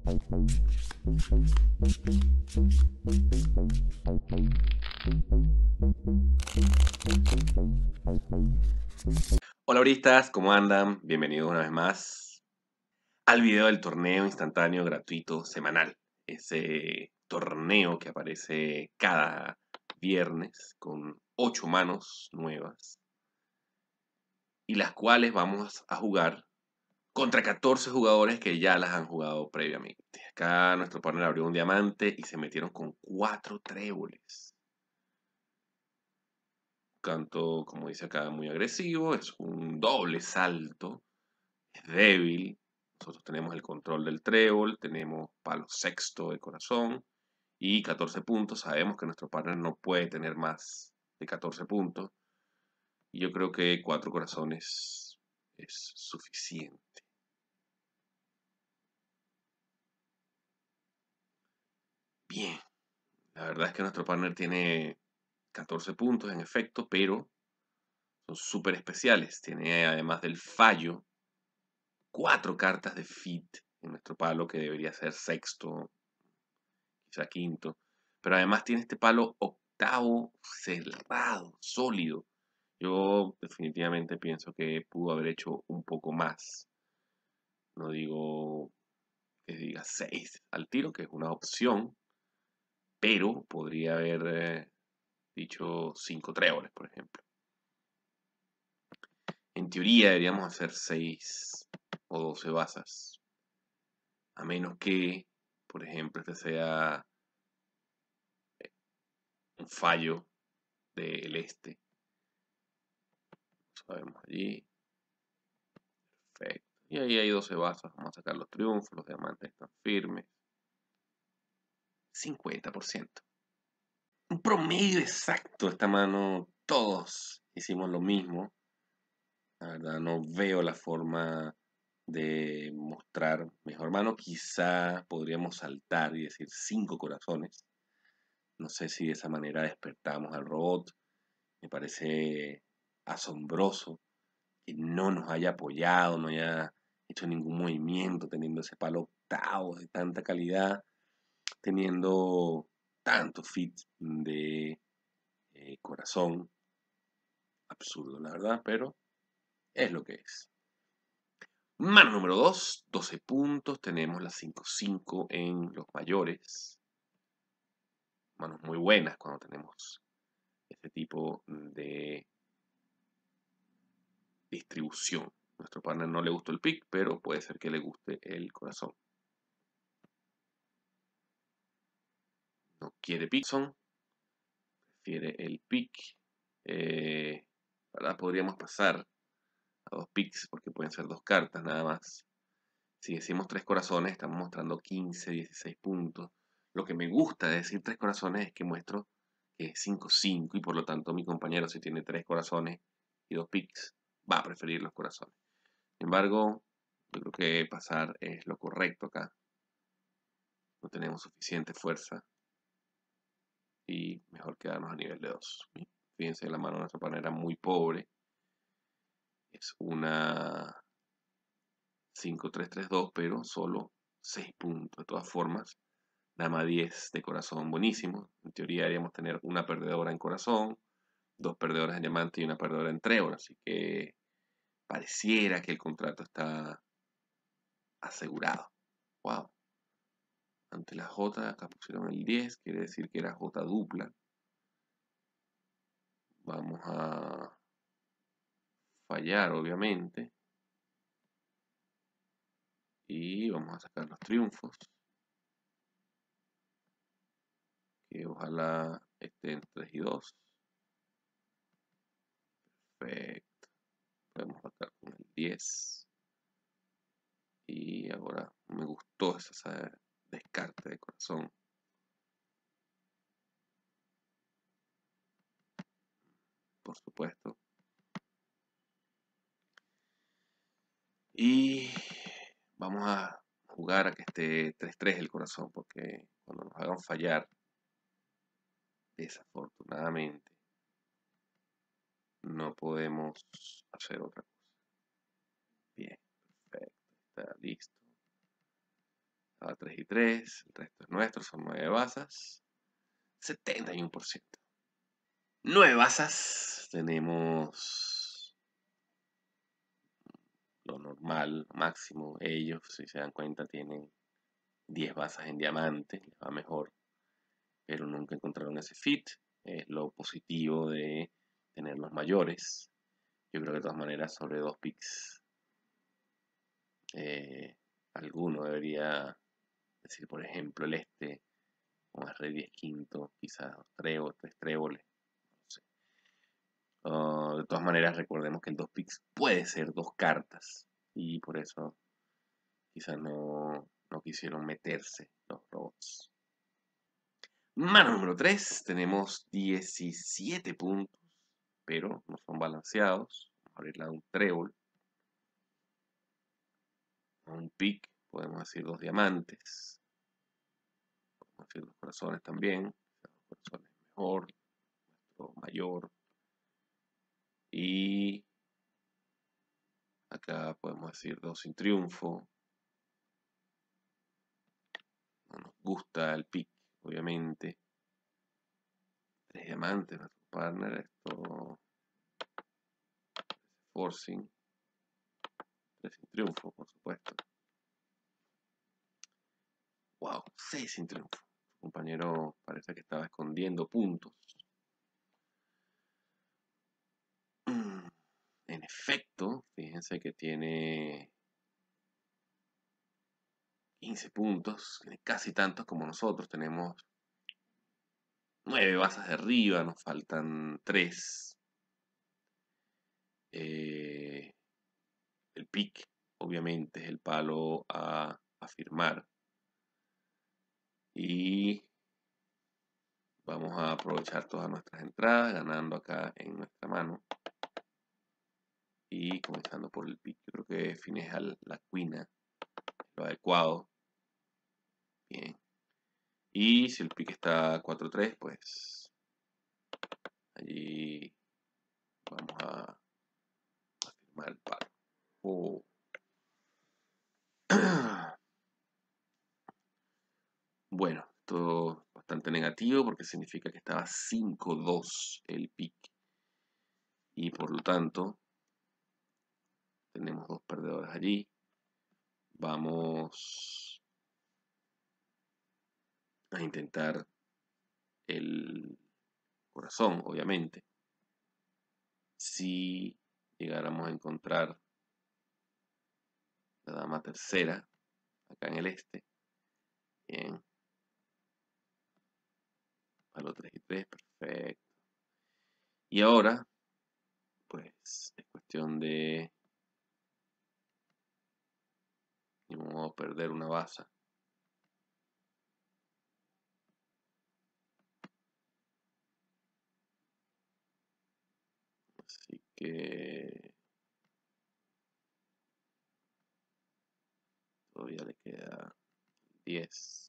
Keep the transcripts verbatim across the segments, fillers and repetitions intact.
Hola auristas, ¿cómo andan? Bienvenidos una vez más al video del torneo instantáneo gratuito semanal. Ese torneo que aparece cada viernes con ocho manos nuevas y las cuales vamos a jugar contra catorce jugadores que ya las han jugado previamente. Acá nuestro partner abrió un diamante y se metieron con cuatro tréboles. Canto, como dice acá, muy agresivo, es un doble salto, es débil. Nosotros tenemos el control del trébol, tenemos palo sexto de corazón y catorce puntos. Sabemos que nuestro partner no puede tener más de catorce puntos. Y yo creo que cuatro corazones es suficiente. Bien, la verdad es que nuestro partner tiene catorce puntos en efecto, pero son súper especiales. Tiene además del fallo cuatro cartas de fit en nuestro palo que debería ser sexto, quizá quinto. Pero además tiene este palo octavo cerrado, sólido. Yo definitivamente pienso que pudo haber hecho un poco más. No digo que diga seis al tiro, que es una opción, pero podría haber eh, dicho cinco tréboles, por ejemplo. En teoría deberíamos hacer seis o doce bazas. A menos que, por ejemplo, este sea un fallo del este. Sabemos allí. Perfecto. Y ahí hay doce bazas. Vamos a sacar los triunfos. Los diamantes están firmes. cincuenta por ciento. Un promedio exacto. Esta mano todos hicimos lo mismo. La verdad no veo la forma de mostrar mejor mano. Quizá podríamos saltar y decir cinco corazones. No sé si de esa manera despertamos al robot. Me parece asombroso que no nos haya apoyado, no haya hecho ningún movimiento, teniendo ese palo octavo de tanta calidad, teniendo tanto fit de eh, corazón. Absurdo, la verdad, pero es lo que es. Mano número dos, doce puntos. Tenemos las cinco cinco en los mayores. Manos muy buenas cuando tenemos este tipo de distribución. Nuestro partner no le gustó el pick, pero puede ser que le guste el corazón. No quiere Pixon, prefiere el pick. Eh, ¿verdad? Podríamos pasar a dos picks porque pueden ser dos cartas nada más. Si decimos tres corazones, estamos mostrando quince, dieciséis puntos. Lo que me gusta de decir tres corazones es que muestro que es cinco cinco y por lo tanto mi compañero, si tiene tres corazones y dos picks, va a preferir los corazones. Sin embargo, yo creo que pasar es lo correcto acá. No tenemos suficiente fuerza y mejor quedarnos a nivel de dos. Fíjense, la mano de nuestra pana era muy pobre. Es una cinco tres tres dos, pero solo seis puntos. De todas formas, dama diez de corazón, buenísimo. En teoría deberíamos tener una perdedora en corazón, dos perdedoras en diamante y una perdedora en trébol. Así que pareciera que el contrato está asegurado. Wow. Ante la J, acá pusieron el diez, quiere decir que era J dupla. Vamos a fallar, obviamente. Y vamos a sacar los triunfos. Que ojalá estén tres y dos. Perfecto. Podemos sacar con el diez. Y ahora me gustó esa descarte de corazón. Por supuesto. Y vamos a jugar a que esté tres tres el corazón, porque cuando nos hagan fallar, desafortunadamente, no podemos hacer otra cosa. Bien, perfecto, está listo. Para tres y tres, el resto es nuestro, son nueve bazas. setenta y uno por ciento. nueve bazas, tenemos lo normal, máximo. Ellos, si se dan cuenta, tienen diez bazas en diamante, les va mejor, pero nunca encontraron ese fit. Es lo positivo de tener los mayores. Yo creo que de todas maneras sobre dos picks eh, alguno debería decir, por ejemplo, el este, con más rey diez quinto, quizás trébol, tres tréboles, no sé. Uh, de todas maneras, recordemos que el dos picks puede ser dos cartas y por eso quizás no, no quisieron meterse los robots. Mano número tres, tenemos diecisiete puntos, pero no son balanceados. Vamos a abrirla a un trébol. A un pick, podemos decir dos diamantes. Podemos decir dos corazones también. Dos corazones mejor, nuestro mayor. Y acá podemos decir dos sin triunfo. No nos gusta el pick, obviamente. Tres diamantes, nuestro partner. Esto. Forcing. Tres sin triunfo, por supuesto. Wow, seis sin triunfo. Su compañero parece que estaba escondiendo puntos. En efecto, fíjense que tiene quince puntos, tiene casi tantos como nosotros. Tenemos nueve bazas de arriba, nos faltan tres. Eh, el pick, obviamente, es el palo a, a firmar. Y vamos a aprovechar todas nuestras entradas, ganando acá en nuestra mano. Y comenzando por el pick. Yo creo que fineja la cuina es lo adecuado. Bien. Y si el pick está cuatro tres, pues allí vamos a, a firmar el palo. Oh. Bueno, esto es bastante negativo porque significa que estaba cinco dos el pick. Y por lo tanto, tenemos dos perdedores allí. Vamos a intentar el corazón, obviamente. Si llegáramos a encontrar la dama tercera, acá en el este. Bien. Palo tres y tres, perfecto. Y ahora, pues, es cuestión de... Ni modo de perder una baza. Así que... todavía le queda diez.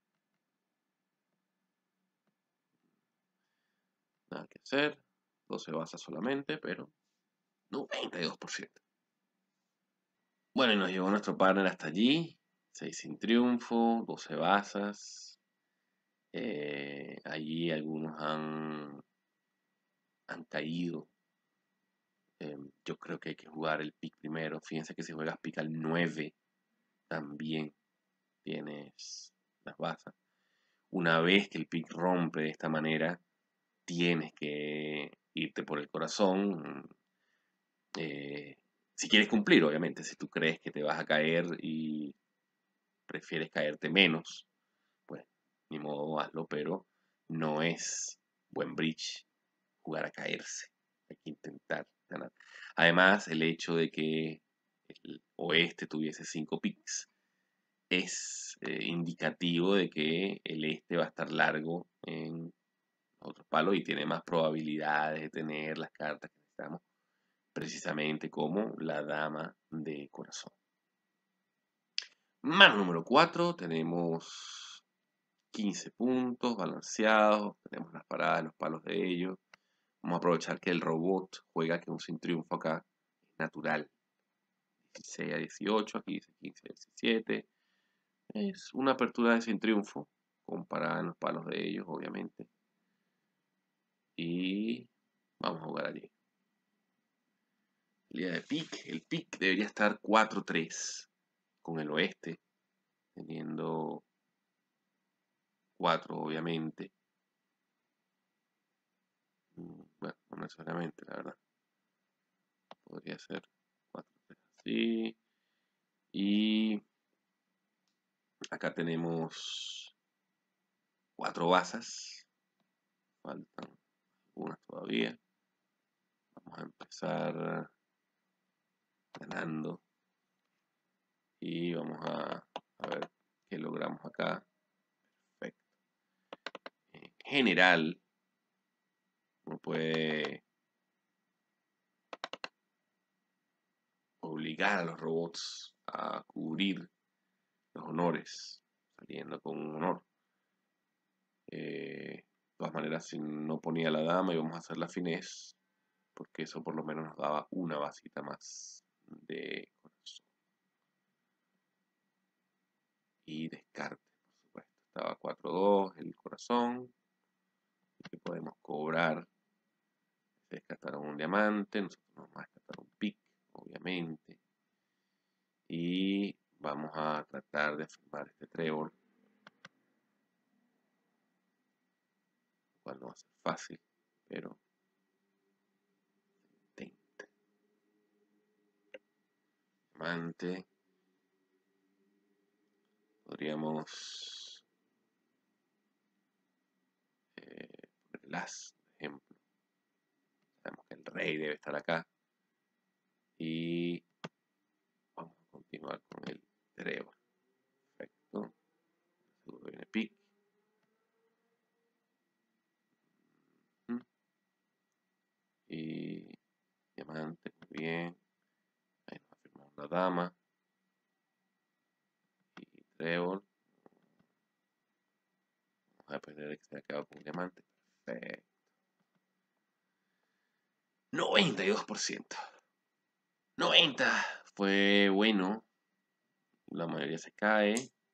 Nada que hacer. doce bazas solamente, pero noventa y dos por ciento. Bueno, y nos llevó nuestro partner hasta allí. seis sin triunfo, doce bazas. Eh, allí algunos han, han caído. Eh, yo creo que hay que jugar el pick primero. Fíjense que si juegas pick al nueve, también tienes las bazas. Una vez que el pick rompe de esta manera, tienes que irte por el corazón. Eh, si quieres cumplir, obviamente. Si tú crees que te vas a caer y prefieres caerte menos, pues ni modo hazlo, pero no es buen bridge jugar a caerse. Hay que intentar ganar. Además, el hecho de que el oeste tuviese cinco picks es eh, indicativo de que el este va a estar largo en otros palos y tiene más probabilidades de tener las cartas que necesitamos, precisamente como la dama de corazón. Mano número cuatro, tenemos quince puntos balanceados, tenemos las paradas, los palos de ellos. Vamos a aprovechar que el robot juega que un sin triunfo acá es natural. dieciséis a dieciocho, aquí dice quince a diecisiete. Es una apertura de sin triunfo, comparada en los palos de ellos, obviamente. Y vamos a jugar allí. Liga de pick. El pick debería estar cuatro tres con el oeste, teniendo cuatro, obviamente. Bueno, no necesariamente, la verdad. Podría ser cuatro tres así. Y acá tenemos cuatro bazas. Faltan algunas todavía. Vamos a empezar ganando. Y vamos a, a ver qué logramos acá. Perfecto. En general, uno puede obligar a los robots a cubrir los honores, saliendo con un honor. Eh, de todas maneras, si no ponía la dama, íbamos a hacer la finés, porque eso por lo menos nos daba una basita más de corazón. Y descarte, por supuesto. Estaba cuatro dos, el corazón, que podemos cobrar. Se descartaron un diamante, nosotros nos vamos a descartar un pick, obviamente. Y vamos a tratar de afirmar este trébol, lo cual no va a ser fácil, pero intenta. Diamante. Podríamos eh, poner el as, por ejemplo. Sabemos que el rey debe estar acá. Y vamos a continuar con el trébol. Perfecto. Seguro viene pick. Y diamante, muy bien. Ahí nos afirmamos la dama. Y trébol. Vamos a depender de que se haya quedado con diamante. Perfecto. noventa y dos por ciento. noventa. Fue bueno. La mayoría se cae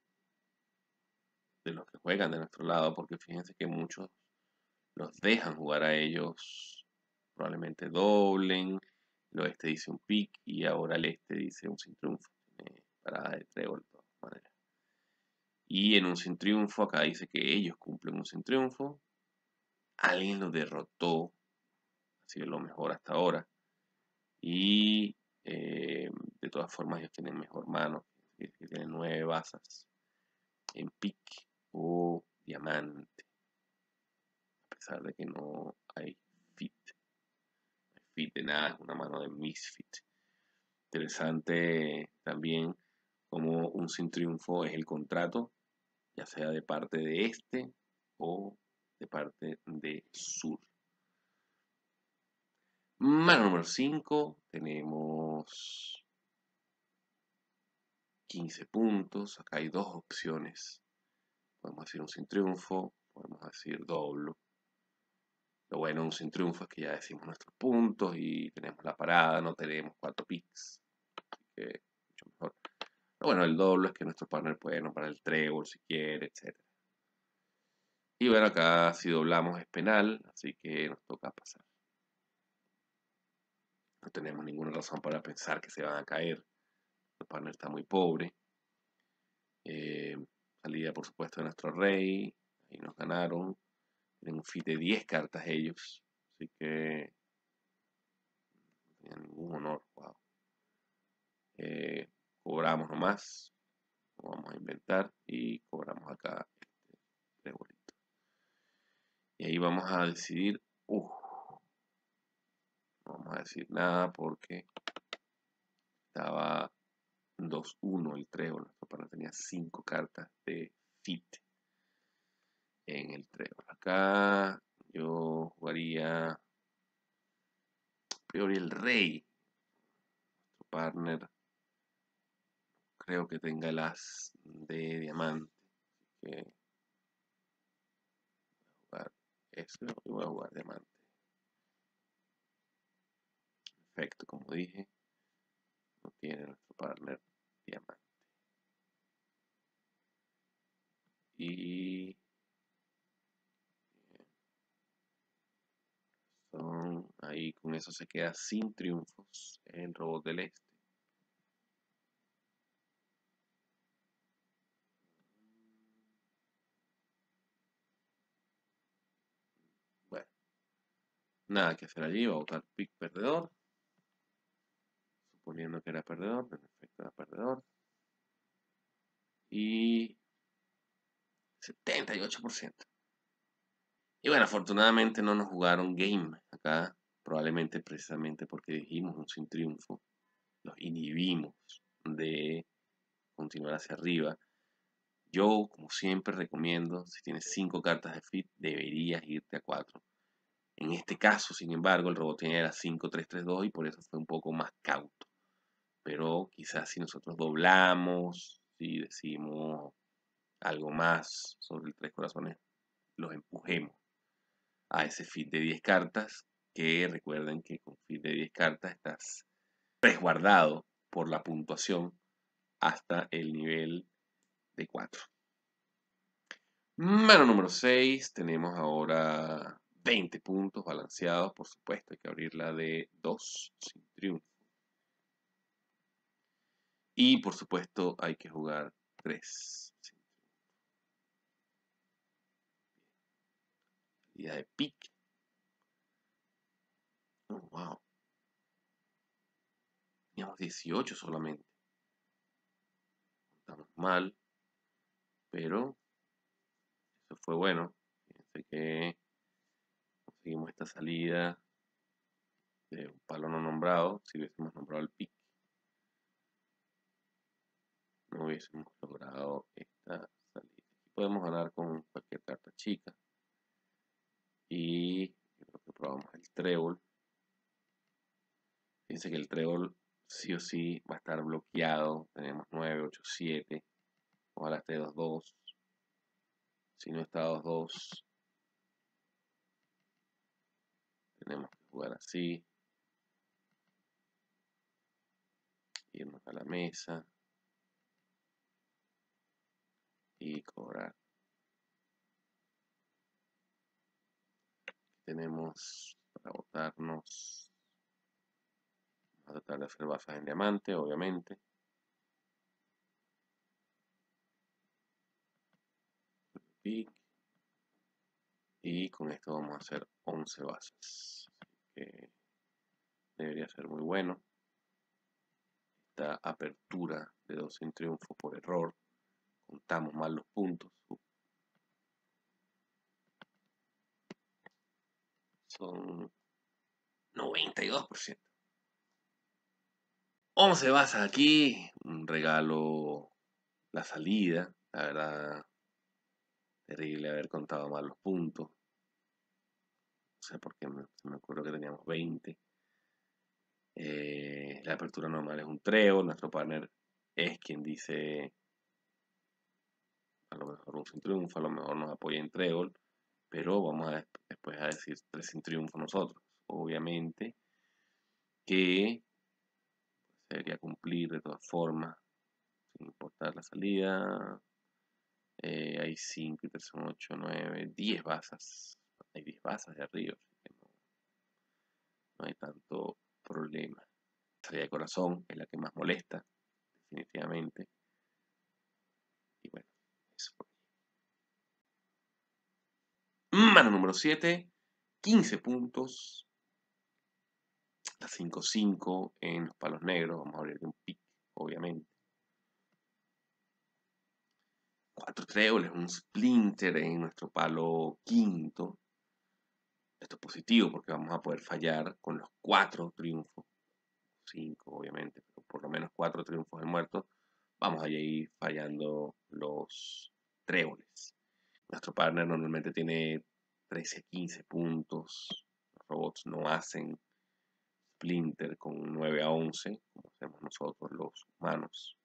de los que juegan de nuestro lado, porque fíjense que muchos los dejan jugar a ellos, probablemente doblen, el oeste dice un pick y ahora el este dice un sin triunfo, tiene parada de trébol de todas maneras. Y en un sin triunfo, acá dice que ellos cumplen un sin triunfo, alguien los derrotó, así que lo mejor hasta ahora. Y eh, de todas formas ellos tienen mejor mano, que tienen nueve bazas en pick o diamante, a pesar de que no hay fit. No hay fit de nada, es una mano de misfit. Interesante también como un sin triunfo es el contrato, ya sea de parte de este o de parte de sur. Mano número cinco, tenemos quince puntos, acá hay dos opciones. Podemos decir un sin triunfo, podemos decir doblo. Lo bueno de un sin triunfo es que ya decimos nuestros puntos y tenemos la parada, no tenemos cuatro picks. Así que mucho mejor. Pero bueno, el doble es que nuestro partner puede nombrar el trébol si quiere, etcétera. Y bueno, acá si doblamos es penal, así que nos toca pasar. No tenemos ninguna razón para pensar que se van a caer. El partner está muy pobre. Eh, salida, por supuesto, de nuestro rey. Ahí nos ganaron. Tienen un fit de diez cartas ellos. Así que no tenían ningún honor. Wow. Eh, cobramos nomás. Lo vamos a inventar. Y cobramos acá este trebolito. Y ahí vamos a decidir. Uh, no vamos a decir nada porque estaba dos uno el trébol. Nuestro partner tenía cinco cartas de fit en el trébol. Acá yo jugaría a priori el rey. Nuestro partner creo que tenga el as de diamante. Así que voy a jugar eso y voy a jugar diamante. Perfecto, como dije, no tiene nuestro partner diamante. Y son, ahí con eso se queda sin triunfos el robot del este. Bueno, nada que hacer allí, va a votar pick perdedor. Suponiendo que era perdedor, en efecto era perdedor. Y setenta y ocho por ciento. Y bueno, afortunadamente no nos jugaron game acá, probablemente precisamente porque dijimos un sin triunfo. Los inhibimos de continuar hacia arriba. Yo, como siempre, recomiendo, si tienes cinco cartas de fit, deberías irte a cuatro. En este caso, sin embargo, el robot tenía era cinco tres tres dos y por eso fue un poco más cauto. Pero quizás si nosotros doblamos, si decimos algo más sobre el tres corazones, los empujemos a ese fit de diez cartas, que recuerden que con fit de diez cartas estás resguardado por la puntuación hasta el nivel de cuatro. Mano número seis, tenemos ahora veinte puntos balanceados, por supuesto, hay que abrirla de dos sin triunfo. Y por supuesto hay que jugar tres. Salida de pick. Oh, wow. Teníamos dieciocho solamente. Estamos mal. Pero eso fue bueno. Fíjense que conseguimos esta salida de un palo no nombrado. Si hubiésemos nombrado el pick, no hubiésemos logrado esta salida. Aquí podemos ganar con cualquier carta chica. Y creo que probamos el trébol. Fíjense que el trébol sí o sí va a estar bloqueado. Tenemos nueve, ocho, siete. Ojalá esté dos dos. Si no está dos dos, tenemos que jugar así. Irnos a la mesa. Y cobrar. Tenemos para botarnos. Vamos a tratar de hacer bazas en diamante, obviamente. Pick. Y con esto vamos a hacer once bazas. Así que debería ser muy bueno. Esta apertura de dos sin triunfo por error. Contamos mal los puntos. Son noventa y dos por ciento. once bazas aquí. Un regalo la salida. La verdad, terrible haber contado mal los puntos. No sé por qué me, se me ocurrió que teníamos veinte. Eh, la apertura normal es un trébol. Nuestro partner es quien dice a lo mejor un sin triunfo, a lo mejor nos apoya en trébol, pero vamos a después a decir tres sin triunfo nosotros. Obviamente que debería cumplir de todas formas, sin importar la salida. Eh, hay cinco y tres son ocho, nueve, diez bazas. Hay diez bazas de arriba, así que no, no hay tanto problema. La salida de corazón es la que más molesta, definitivamente. Y bueno, eso. Mano número siete, quince puntos. La cinco cinco en los palos negros. Vamos a abrir de un pick, obviamente. cuatro tréboles, un splinter en nuestro palo quinto. Esto es positivo porque vamos a poder fallar con los cuatro triunfos. cinco, obviamente, pero por lo menos cuatro triunfos de muertos. Vamos a ir fallando los tréboles. Nuestro partner normalmente tiene trece a quince puntos. Los robots no hacen splinter con nueve a once, como hacemos nosotros los humanos.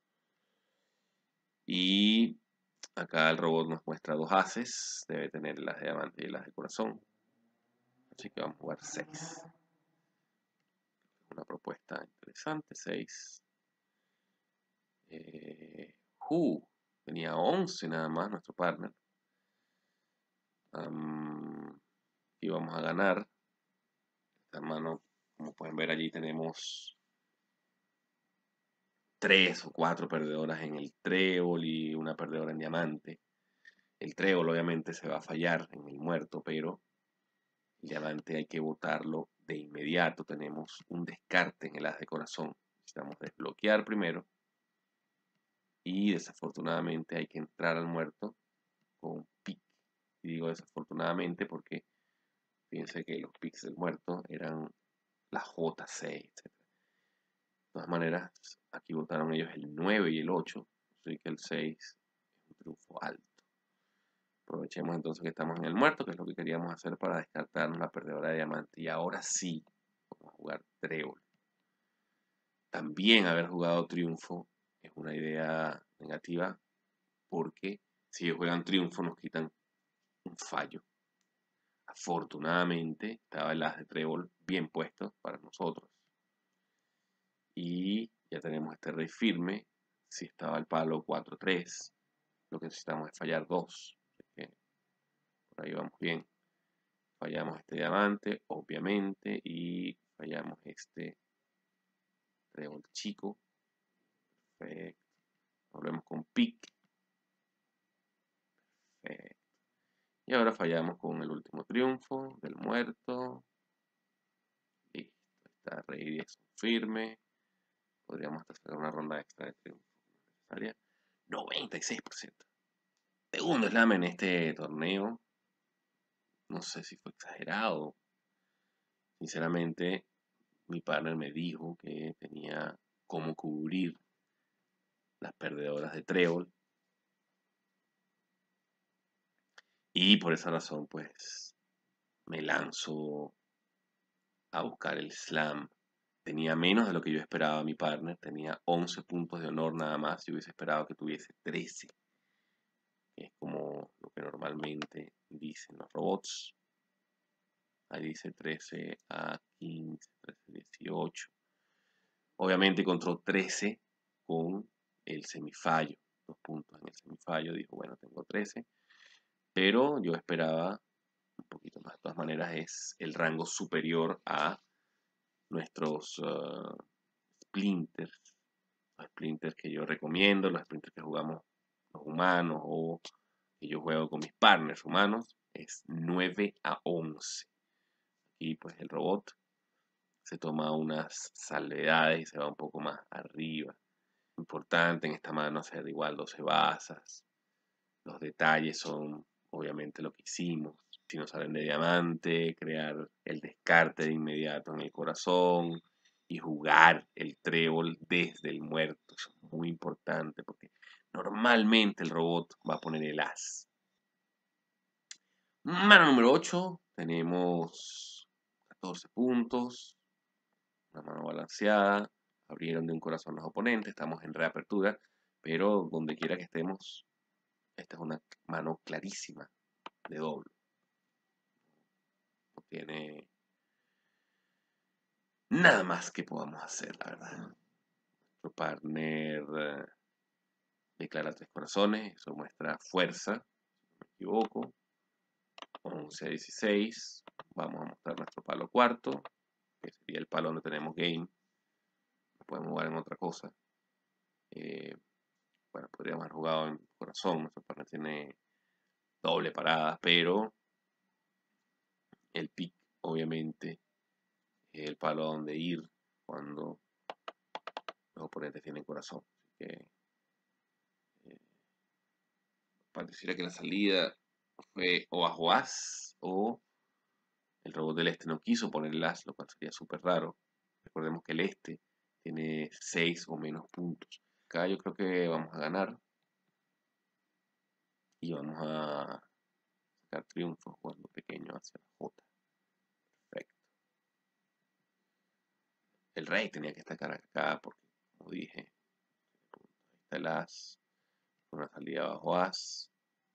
Y acá el robot nos muestra dos aces, debe tener las de diamante y las de corazón. Así que vamos a jugar seis. Una propuesta interesante, seis. Eh, uh, tenía once nada más nuestro partner. Um, y vamos a ganar. Esta mano, como pueden ver allí, tenemos tres o cuatro perdedoras en el trébol y una perdedora en diamante. El trébol obviamente se va a fallar en el muerto, pero el diamante hay que botarlo de inmediato. Tenemos un descarte en el as de corazón. Necesitamos desbloquear primero. Y desafortunadamente hay que entrar al muerto con pick. Y digo desafortunadamente porque fíjense que los picks del muerto eran la J seis, etcétera. De todas maneras, aquí votaron ellos el nueve y el ocho. Así que el seis es un triunfo alto. Aprovechemos entonces que estamos en el muerto, que es lo que queríamos hacer para descartarnos la perdedora de diamante. Y ahora sí, vamos a jugar trébol. También haber jugado triunfo es una idea negativa porque si ellos juegan triunfo nos quitan un fallo. Afortunadamente estaba el as de trébol bien puesto para nosotros. Y ya tenemos este rey firme. Si estaba el palo cuatro tres, lo que necesitamos es fallar dos. Así que por ahí vamos bien. Fallamos este diamante, obviamente, y fallamos este trébol chico. Perfecto. Volvemos con pick. Perfecto. Y ahora fallamos con el último triunfo del muerto. Listo. Está rey diez firme. Podríamos hasta hacer una ronda extra de triunfo necesaria. noventa y seis por ciento. Segundo slam en este torneo. No sé si fue exagerado. Sinceramente, mi partner me dijo que tenía cómo cubrir las perdedoras de trébol. Y por esa razón, pues, me lanzo a buscar el slam. Tenía menos de lo que yo esperaba mi partner. Tenía once puntos de honor nada más. Yo hubiese esperado que tuviese trece. Que es como lo que normalmente dicen los robots. Ahí dice trece a quince, trece a dieciocho. Obviamente encontró trece con el semifallo. Dos puntos en el semifallo. Dijo, bueno, tengo trece. Pero yo esperaba un poquito más. De todas maneras, es el rango superior a nuestros uh, splinters. Los splinters que yo recomiendo, los splinters que jugamos los humanos o que yo juego con mis partners humanos, es nueve a once. Aquí pues el robot se toma unas salvedades y se va un poco más arriba. Importante en esta mano hacer igual doce bazas. Los detalles son obviamente lo que hicimos. Si nos salen de diamante, crear el descarte de inmediato en el corazón y jugar el trébol desde el muerto. Eso es muy importante porque normalmente el robot va a poner el as. Mano número ocho, tenemos catorce puntos, una mano balanceada, abrieron de un corazón los oponentes, estamos en reapertura, pero donde quiera que estemos, esta es una mano clarísima de doble. No tiene nada más que podamos hacer, la verdad. Nuestro partner uh, declara tres corazones, eso muestra fuerza, si no me equivoco. once a dieciséis, vamos a mostrar nuestro palo cuarto, que sería el palo donde tenemos game. Lo podemos jugar en otra cosa. Eh, bueno, podríamos haber jugado en corazón, nuestro partner tiene doble parada, pero el pick obviamente es el palo a donde ir cuando los oponentes tienen corazón. Así que eh, pareciera que la salida fue o bajo as o el robot del este no quiso poner el as, lo cual sería súper raro. Recordemos que el este tiene seis o menos puntos. Acá yo creo que vamos a ganar y vamos a sacar triunfos jugando pequeño hacia la J. Perfecto. El rey tenía que estar acá porque, como dije, ahí está el as, una salida bajo as,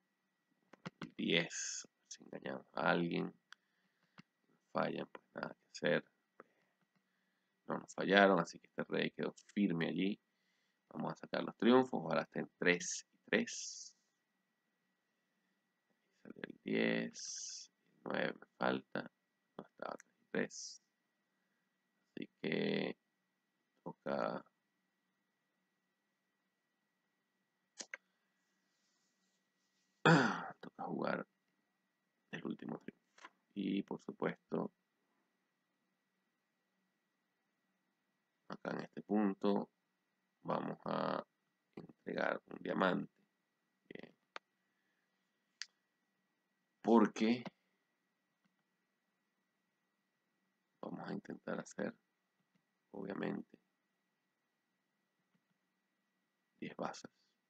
diez, si engañamos a alguien, fallan, pues nada que hacer. No nos fallaron, así que este rey quedó firme allí. Vamos a sacar los triunfos, ahora estén tres y tres. Sale el diez, nueve me falta, no estaba tres y tres, así que toca toca jugar el último triunfo. Y por supuesto, acá en este punto vamos a entregar un diamante. Bien. Porque vamos a intentar hacer, obviamente, diez bazas.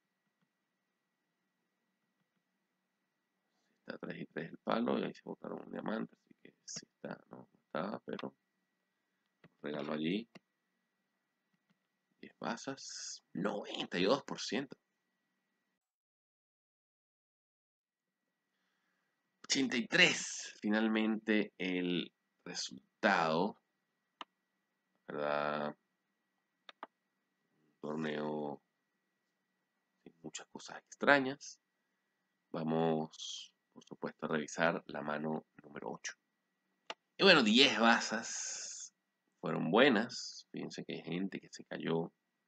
Está tres y tres el palo, y ahí se botaron un diamante, así que sí está, no, no estaba, pero regalo allí. diez bazas, noventa y dos por ciento. ochenta y tres, finalmente el resultado, ¿verdad? Un torneo sin muchas cosas extrañas. Vamos, por supuesto, a revisar la mano número ocho. Y bueno, diez bazas fueron buenas. Fíjense que hay gente que se cayó.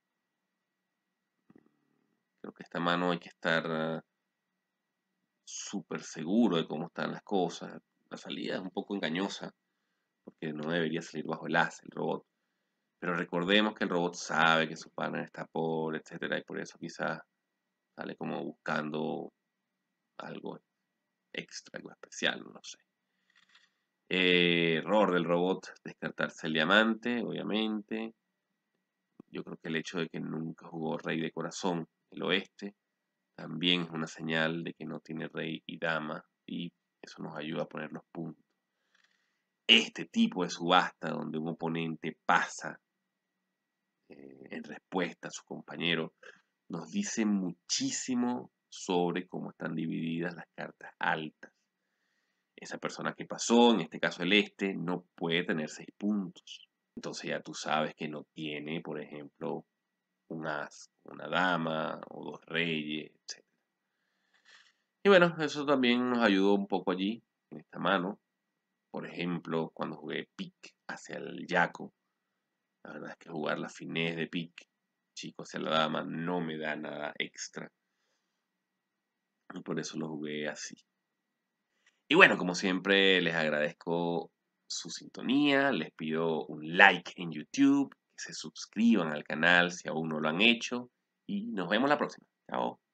Creo que esta mano hay que estar súper seguro de cómo están las cosas. La salida es un poco engañosa, porque no debería salir bajo el as el robot. Pero recordemos que el robot sabe que su partner está por, etcétera, y por eso quizás sale como buscando algo extra, algo especial, no sé. Eh, error del robot, descartarse el diamante, obviamente. Yo creo que el hecho de que nunca jugó rey de corazón, el oeste, también es una señal de que no tiene rey y dama, y eso nos ayuda a poner los puntos. Este tipo de subasta donde un oponente pasa eh, en respuesta a su compañero, nos dice muchísimo sobre cómo están divididas las cartas altas. Esa persona que pasó, en este caso el este, no puede tener seis puntos. Entonces ya tú sabes que no tiene, por ejemplo, un as, una dama o dos reyes, etcétera. Y bueno, eso también nos ayudó un poco allí, en esta mano. Por ejemplo, cuando jugué pick hacia el yaco, la verdad es que jugar la finés de pick, chico hacia la dama, no me da nada extra. Y por eso lo jugué así. Y bueno, como siempre, les agradezco su sintonía, les pido un like en YouTube, que se suscriban al canal si aún no lo han hecho, y nos vemos la próxima. Chao.